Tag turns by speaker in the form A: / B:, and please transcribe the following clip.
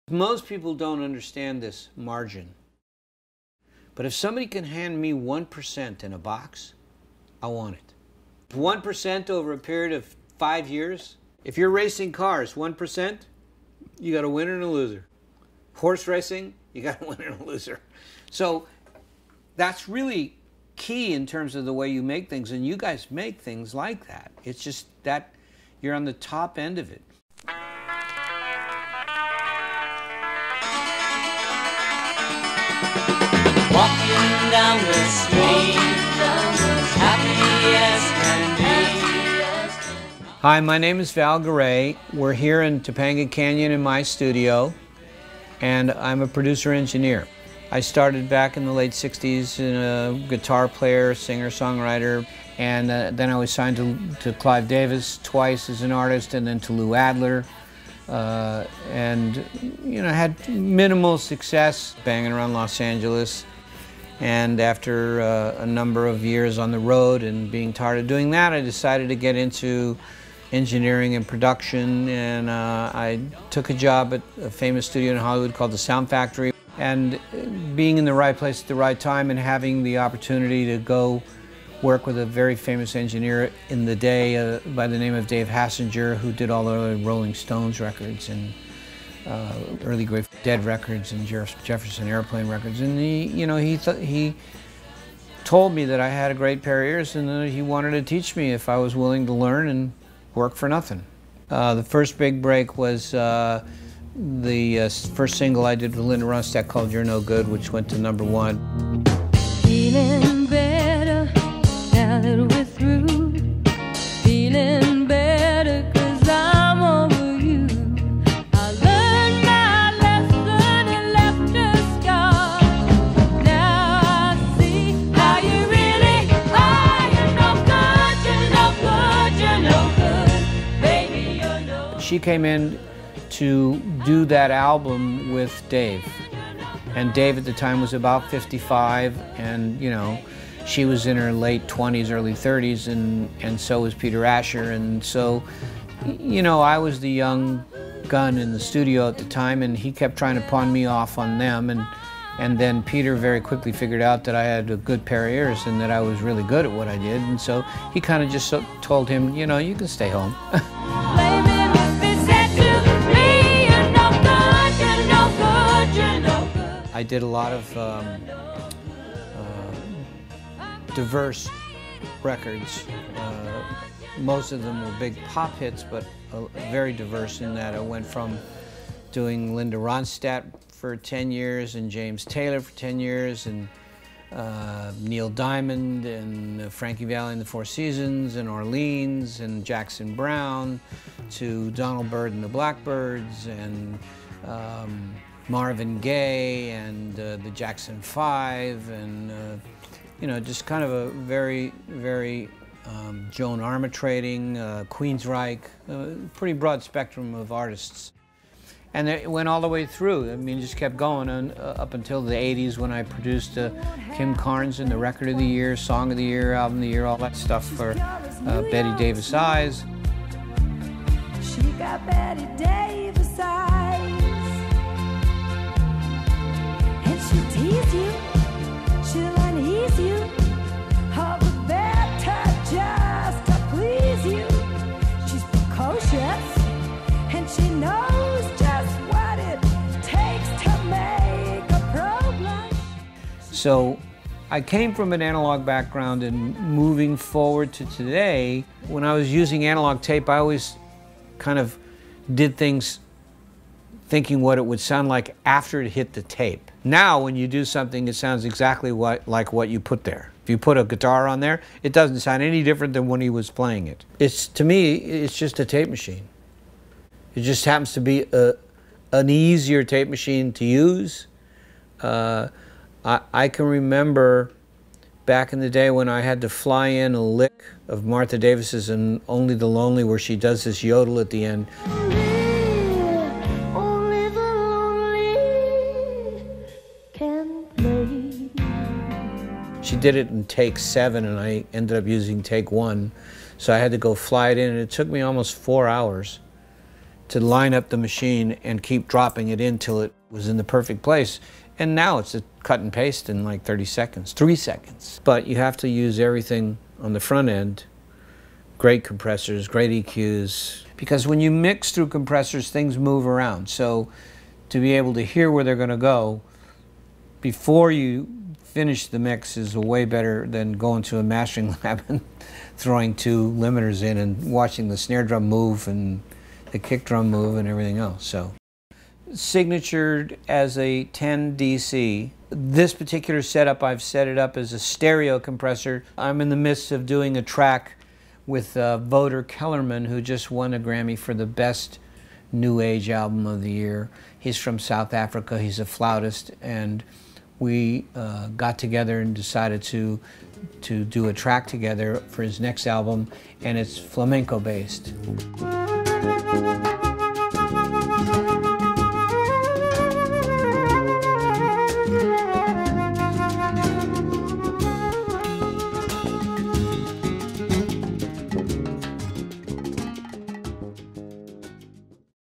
A: Most people don't understand this margin. But if somebody can hand me 1% in a box, I want it. 1% over a period of 5 years, if you're racing cars, 1%, you got a winner and a loser. Horse racing, you got a winner and a loser. So that's really key in terms of the way you make things, and you guys make things like that. It's just that you're on the top end of it.
B: Walking down the street, happy as can be.
A: Hi, my name is Val Garay. We're here in Topanga Canyon in my studio, and I'm a producer-engineer. I started back in the late 60s in a guitar player, singer-songwriter, and then I was signed to Clive Davis twice as an artist, and then to Lou Adler. And you know, had minimal success banging around Los Angeles. And after a number of years on the road and being tired of doing that, I decided to get into engineering and production, and I took a job at a famous studio in Hollywood called the Sound Factory. And being in the right place at the right time and having the opportunity to go work with a very famous engineer in the day by the name of Dave Hassinger, who did all the Rolling Stones records and early Grateful Dead records and Jefferson Airplane records. And he told me that I had a great pair of ears and that he wanted to teach me if I was willing to learn and work for nothing. The first big break was the first single I did with Linda Ronstadt called You're No Good, which went to #1.
C: Feeling better now that we're through. Feeling better 'cause I'm over you. I learned my lesson and left a scar. Now I see how you really are. You're no good, you're no good, you're no good. Baby, you're no good.
A: She came in to do that album with Dave. And Dave at the time was about 55, and you know, she was in her late 20s, early 30s, and so was Peter Asher. And so, you know, I was the young gun in the studio at the time, and he kept trying to pawn me off on them. And then Peter very quickly figured out that I had a good pair of ears and that I was really good at what I did. And so he kind of just told him, you know, you can stay home. I did a lot of diverse records. Most of them were big pop hits, but very diverse in that I went from doing Linda Ronstadt for 10 years and James Taylor for 10 years and Neil Diamond and Frankie Valli and the Four Seasons and Orleans and Jackson Browne to Donald Byrd and the Blackbirds and Marvin Gaye and the Jackson 5 and you know, just kind of a very, very Joan Armatrading, Queensryche, pretty broad spectrum of artists. And it went all the way through. I mean, just kept going on, up until the 80s when I produced Kim Carnes and the Record of the Year, Song of the Year, Album of the Year, all that stuff for Bettie Davis Eyes.
C: She got Bettie Davis Eyes, and she'll tease you, she'll unease you, all the better just to please you. She's precocious, and she knows just what it takes to make a problem.
A: So I came from an analog background, and moving forward to today, when I was using analog tape, I always kind of did things thinking what it would sound like after it hit the tape. Now when you do something, it sounds exactly like what you put there. If you put a guitar on there, it doesn't sound any different than when he was playing it. To me, it's just a tape machine. It just happens to be an easier tape machine to use. I can remember back in the day when I had to fly in a lick of Martha Davis's in Only the Lonely, where she does this yodel at the end.
C: Only the lonely can play.
A: She did it in take 7, and I ended up using take 1. So I had to go fly it in, and it took me almost 4 hours. to line up the machine and keep dropping it in till it was in the perfect place. And now it's a cut and paste in like 30 seconds, 3 seconds. But you have to use everything on the front end. Great compressors, great EQs. Because when you mix through compressors, things move around. So to be able to hear where they're going to go before you finish the mix is way better than going to a mastering lab and throwing 2 limiters in and watching the snare drum move and the kick drum move and everything else. So, signatured as a 10DC. This particular setup, I've set it up as a stereo compressor. I'm in the midst of doing a track with Wouter Kellerman, who just won a Grammy for the best New Age album of the year. He's from South Africa, he's a flautist, and we got together and decided to do a track together for his next album, and it's flamenco based.